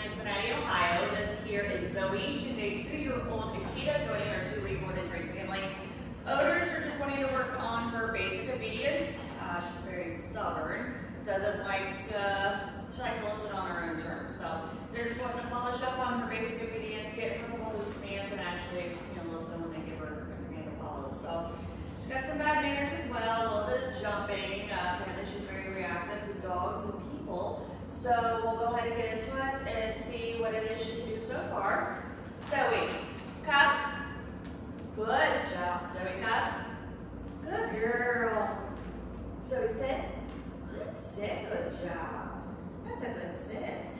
Cincinnati, Ohio. This here is Zoe. She's a 2-year-old Akita joining our 2-week board and train family. Owners are just wanting to work on her basic obedience. She's very stubborn, doesn't like to, she likes to listen on her own terms. So they're just wanting to polish up on her basic obedience, get her to follow those commands, and actually, listen when they give her a command to follow. So she's got some bad manners as well, a little bit of jumping. Apparently she's very reactive to dogs and people. So we'll go ahead and get into it and see what it is she can do so far. Zoe, cup. Good job. Zoe, cup. Good girl. Zoe, sit. Good sit. Good job. That's a good sit.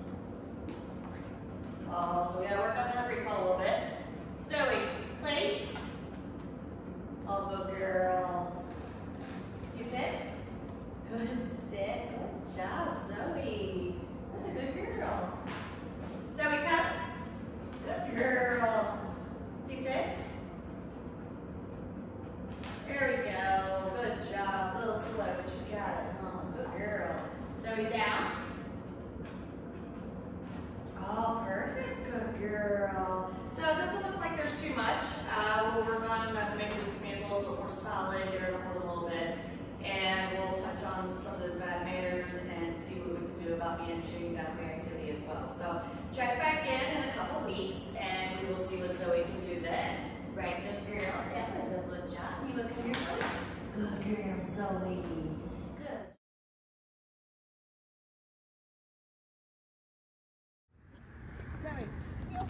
Oh, so we gotta work on that recall a little bit. Zoe, place. Oh, good girl. You sit. Good sit. Good job, Zoe. That's a good girl. Zoe, come. Good girl. You sit. There we go. Good job. A little slow, but you got it. Oh, good girl. Zoe, down. Oh, perfect. Good girl. So it doesn't look like there's too much. We'll work on making those commands a little bit more solid, get her to hold a little bit, and we'll touch on some of those bad manners and see what we can do about managing that reactivity as well. So check back in a couple weeks, and we will see what Zoe can do then. Right, good girl. That was a good job. You look at your foot. Good girl, Zoe. Good. Zoe, go.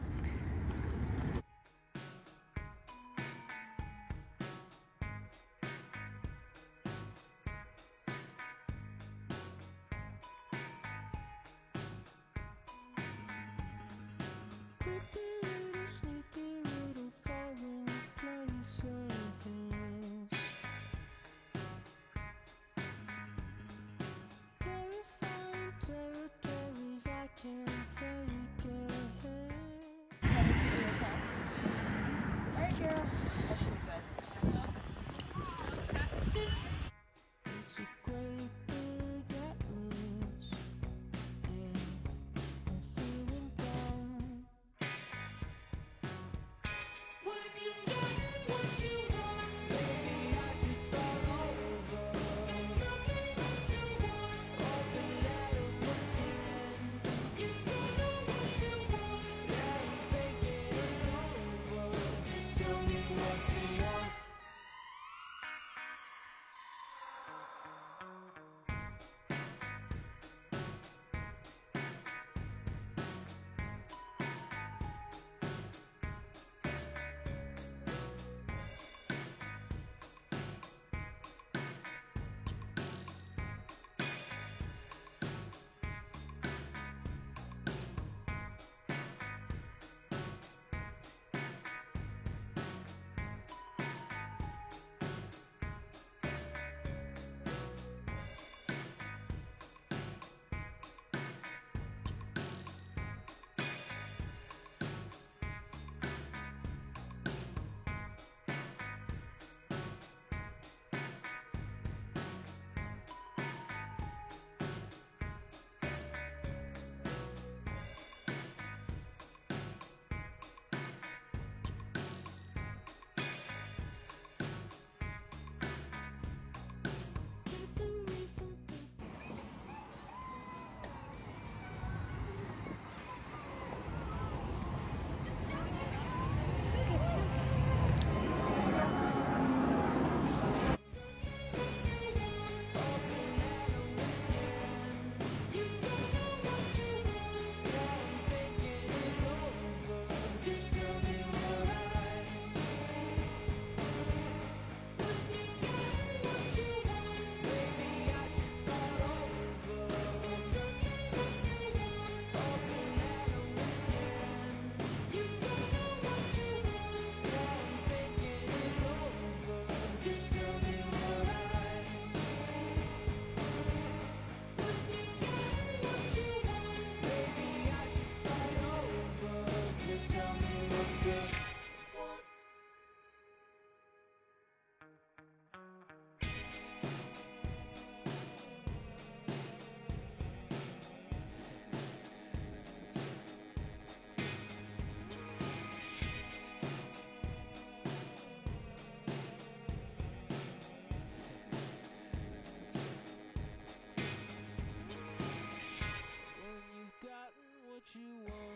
what you want.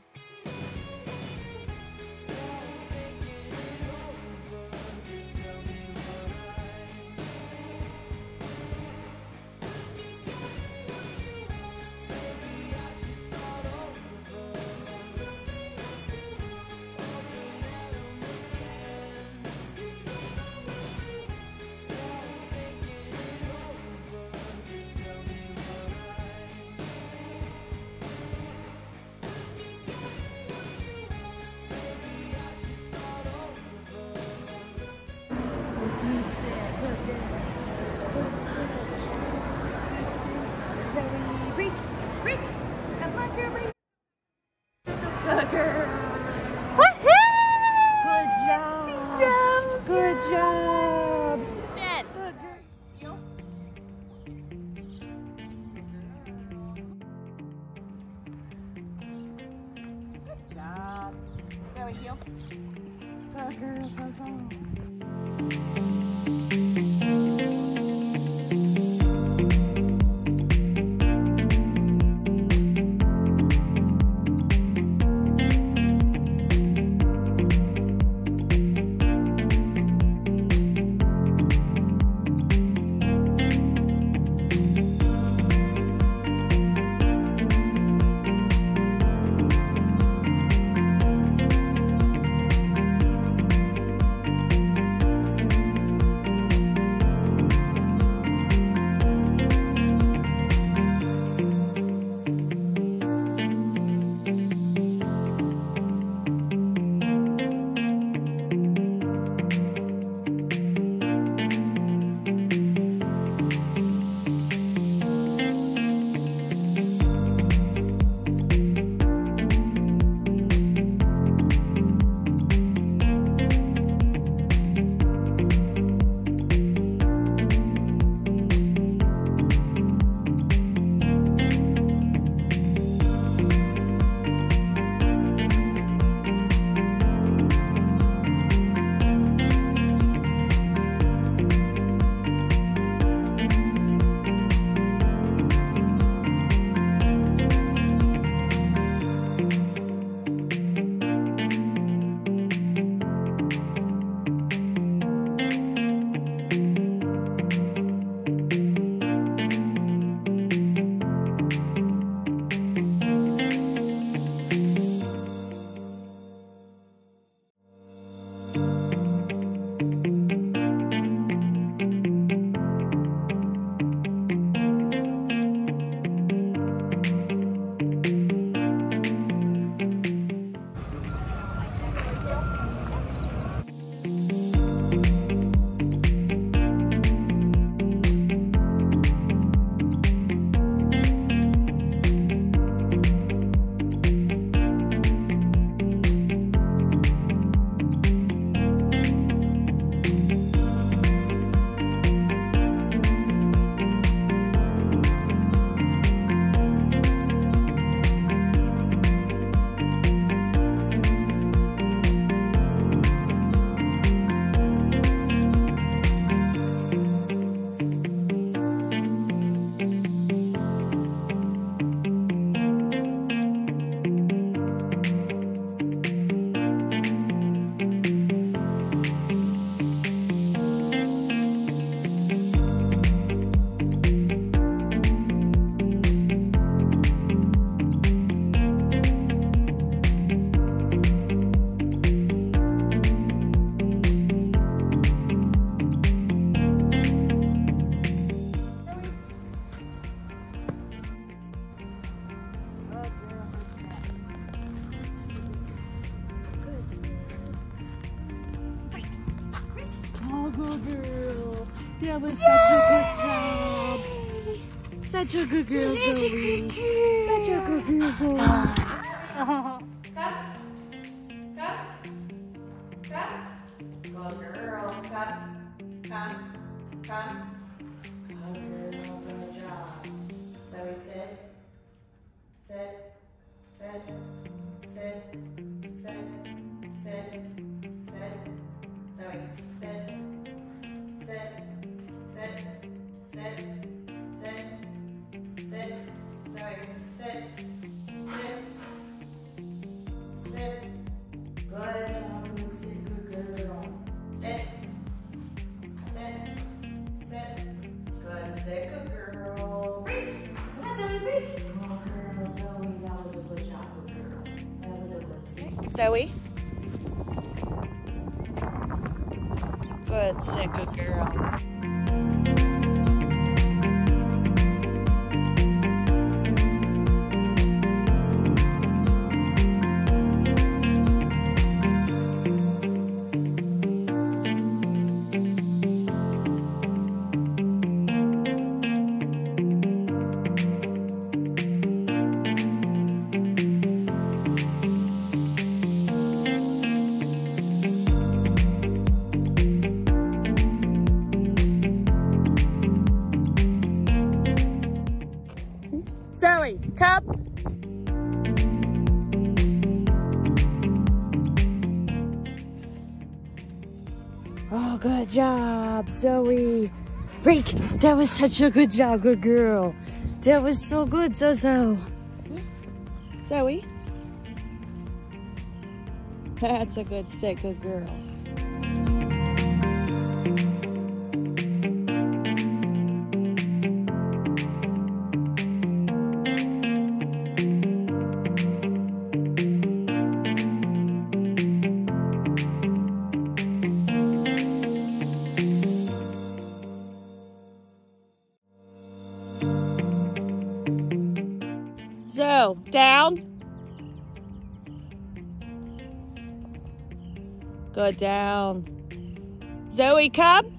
Good job. Shen. Good job. Zoe, heel. Good girl, go, go. Good girl. That was such a good job. Such a good girl, Zoe. Such a good girl, Zoe. Come. Good girl. Come. Good girl, good job. Zoe, sit. Zoe, sit. Zoe, sit. Zoe. Good, sit, good girl. Zoe, come. Oh, good job, Zoe. Break. That was such a good job, good girl. That was so good, Zozo. Zoe. That's a good sit, good girl. Zo, down. Good, down. Zoe, come.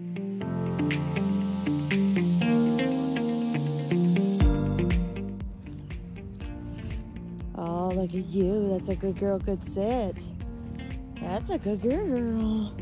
Oh, look at you. That's a good girl, good sit. That's a good girl.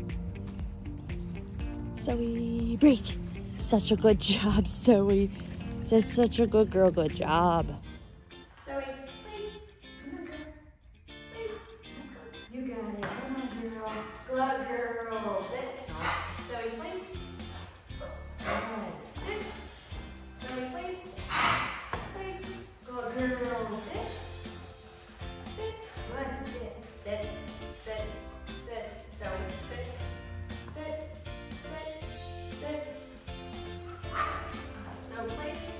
Zoe, break. Such a good job, Zoe. That's such a good girl, good job. Zoe, please. Come on, girl. Please. Let's go. You got it. Come on, girl. Good girl. Sit. Zoe, please. Good. Sit. Zoe, please. Please. Good girl. Sit. Sit. Good. Sit. Sit. Sit. Sit. Zoe, sit. Sit. Sit. Sit. Zoe, please.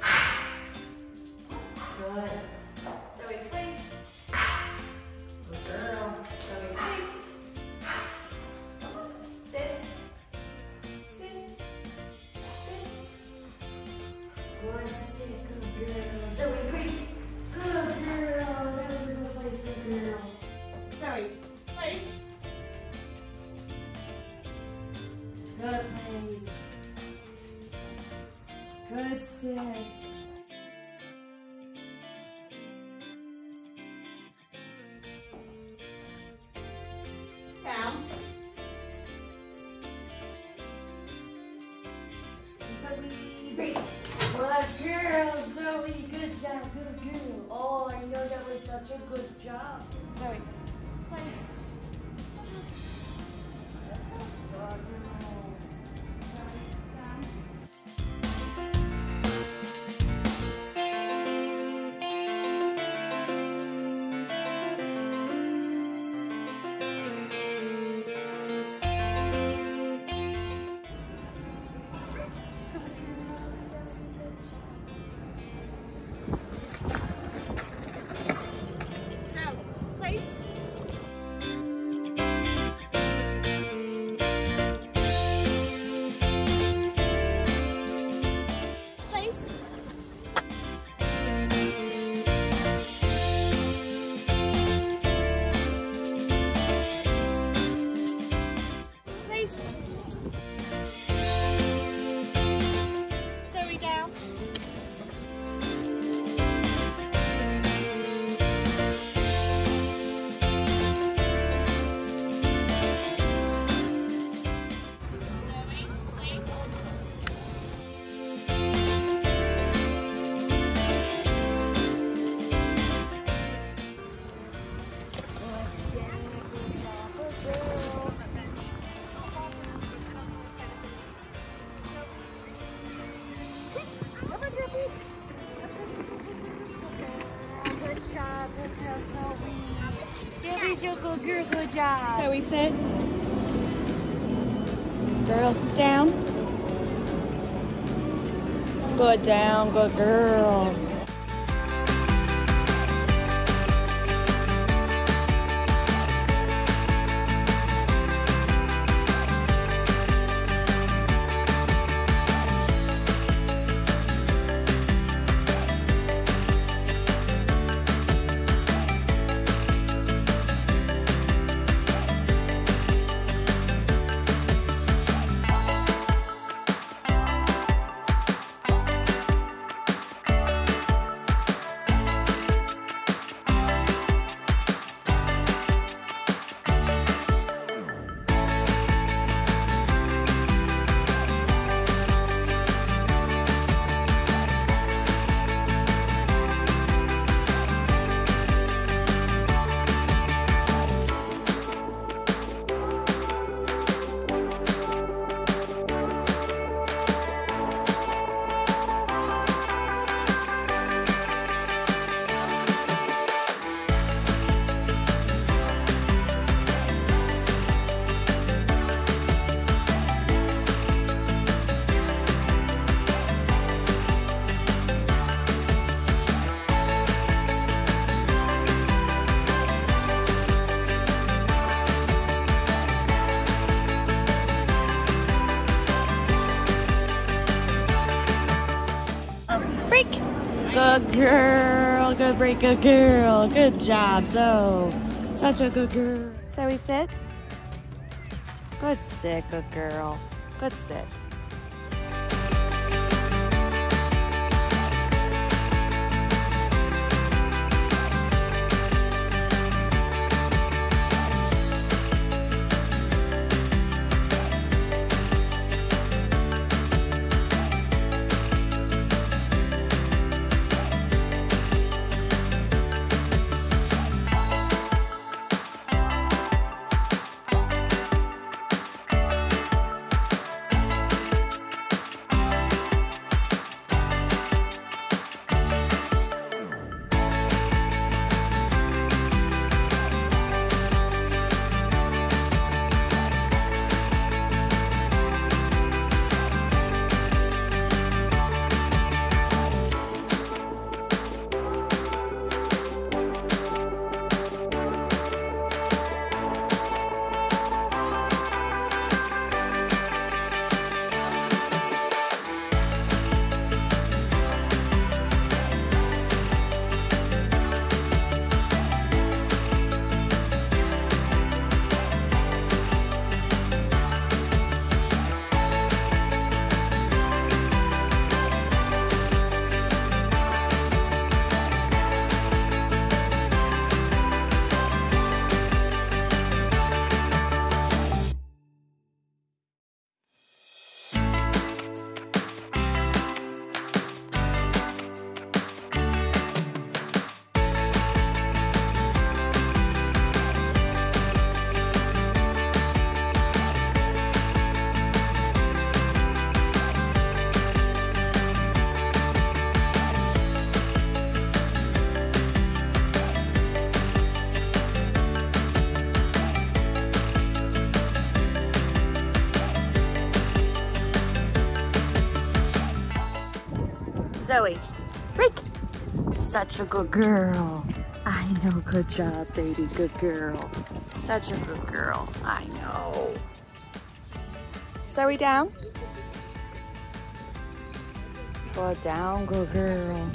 Good. Zoe, please. Good girl. Zoe, please. Sit. Sit. Sit. Good. Sit. Good girl. Zoe, great. Good girl. That was a good place. Good girl. Zoe, place. Good place. Good sit. Down. Zoe, great. Good girl, Zoe. Good job, good girl. Oh, I know that was such a good job. Zoe, place. Good girl. Down. So, place. Place. Place. Zoe, down. Good job, good girl, Zoe. Zoe's your good girl, good job. Zoe, sit. Girl, down. Good, down, good girl. Good girl. Good break. Good girl. Good job, Zoe. Such a good girl. Zoe, sit. Good sit, good girl. Good sit. Zoe, break. Such a good girl. I know, good job, baby, good girl. Such a good girl, I know. Zoe, down. Good down, good girl.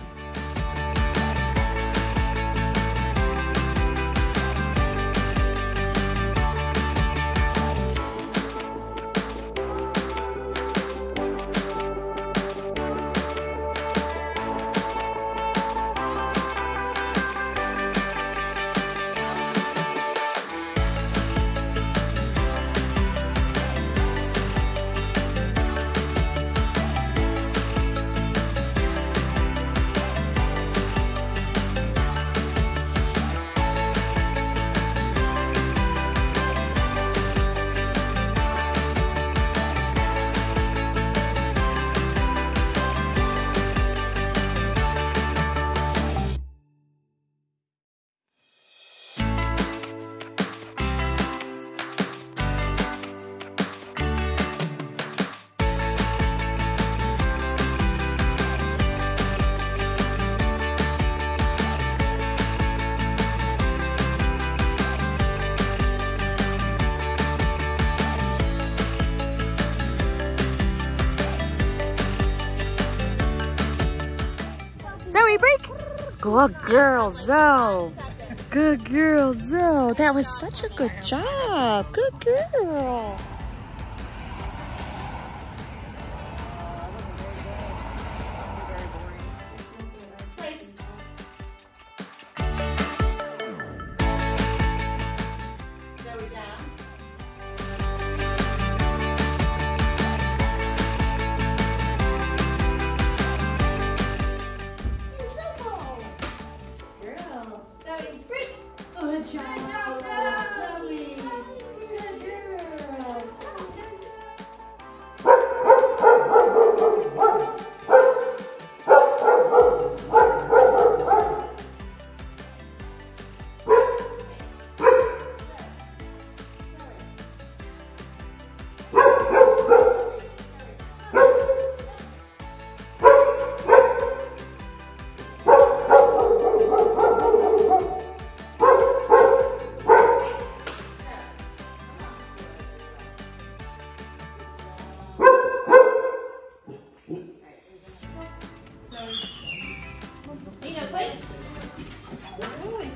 Zoe, break. Good girl, Zoe. Good girl, Zoe. That was such a good job. Good girl. Nice. Zoe, down. Good job, Zoe. Good girl.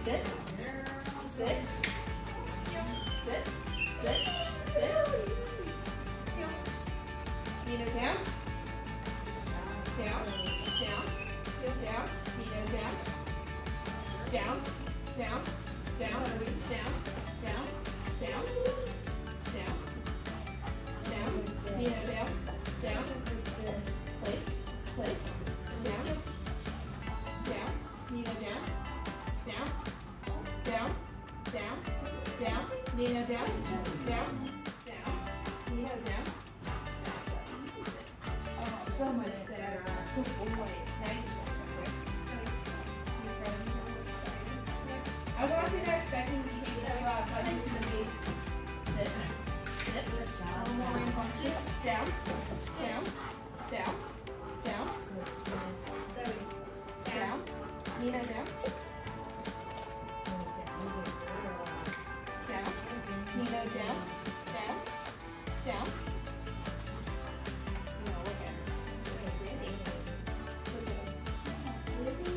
sit. Sit. Sit. Sit. Sit. Nina down. Down. Down. Down. Nina down. Down. Down. Down. Down. Down. Down. Down. Down. Nina down. Down. Place. Place. Down. Down. Nina down. Down. Down. Down. Down. Nina down. Down. Down. Nina down. Oh, so much better. Good boy. Thank you. I wasn't expecting to be this loud, but it's going to be sit. Sit. One more impulses. Down. Down. Down. Down. Down. Nina down. Down. Nina down. Down. Down. No, look at her. Look at her. She's so pretty.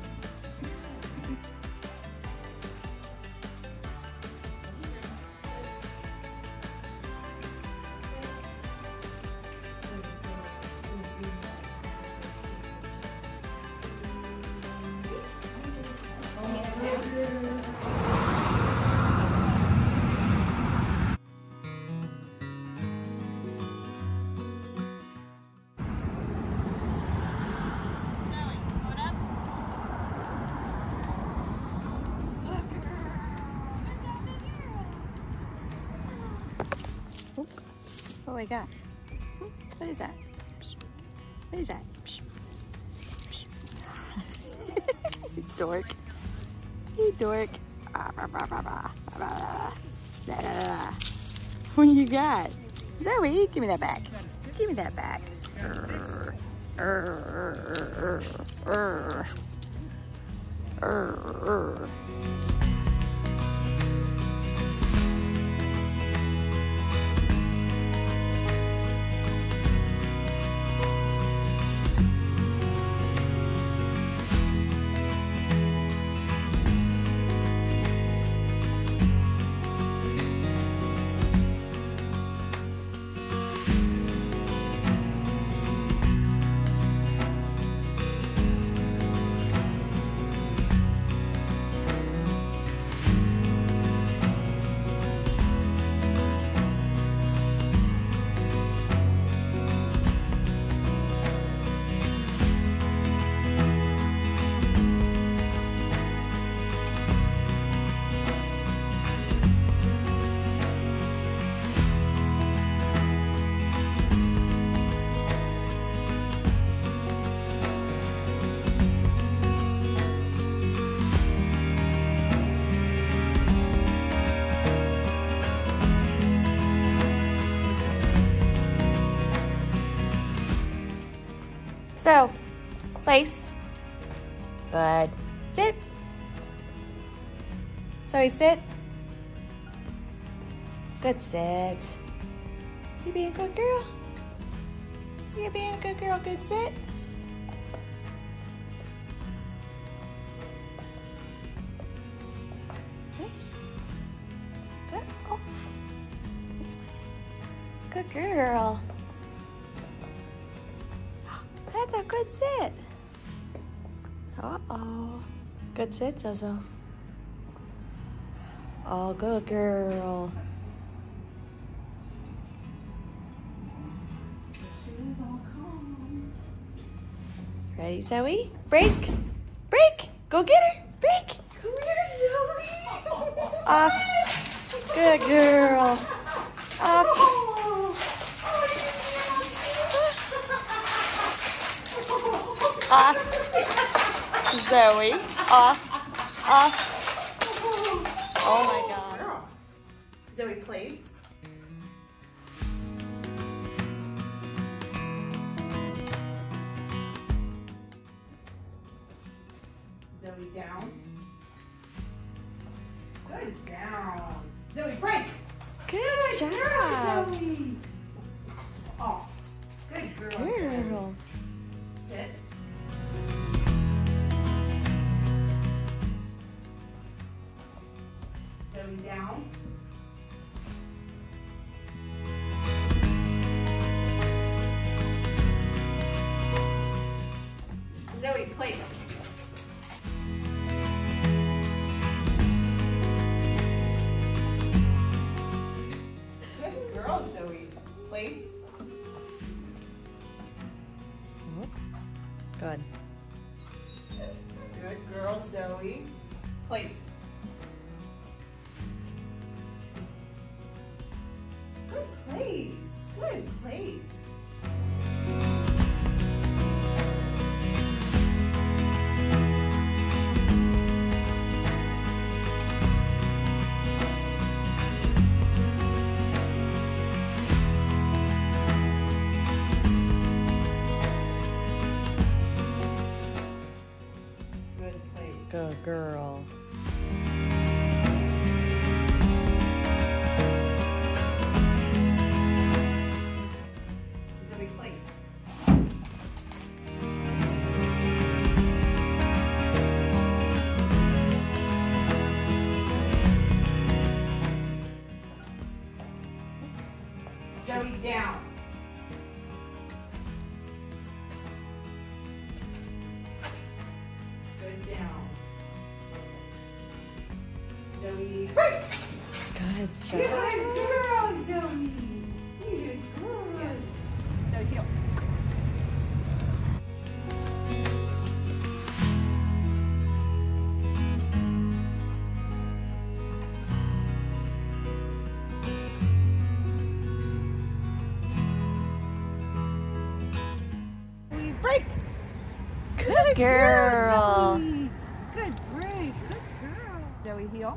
What we got? What is that? What is that? You dork. You dork. What you got? Zoe, give me that back. Give me that back. So, place. Good. Sit. Zoe, sit. Good sit. You being a good girl? You being a good girl? Good sit. Okay. Good. Oh. Good girl. That's a good sit. Uh-oh. Good sit, Zozo. Oh, good girl. Ready, Zoe? Break. Break. Go get her. Break. Come here, Zoe. Off. Good girl. Off. Off. Zoe. Off. Off. Oh my God. Zoe, place. Zoe, down. Good, down. Zoe, break. Good job. Zoe. Off. Good girl. Girl. Sit. Zoe down. Zoe, place. Good girl, Zoe. Place. Good. Good girl, Zoe. Place. Good place. Good place. Good place. Good girl. Zoe, place. Zoe, down. Good down. Zoe, break. Good job. Good girl, Zoe. You did good. Zoe, heel. We break. Good girl. Zoe. Good break. Good girl. Zoe, heel.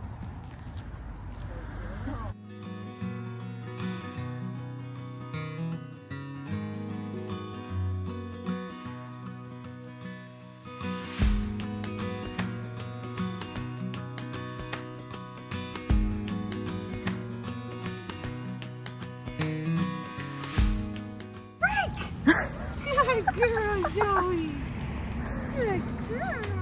Good girl, Zoe. Good girl.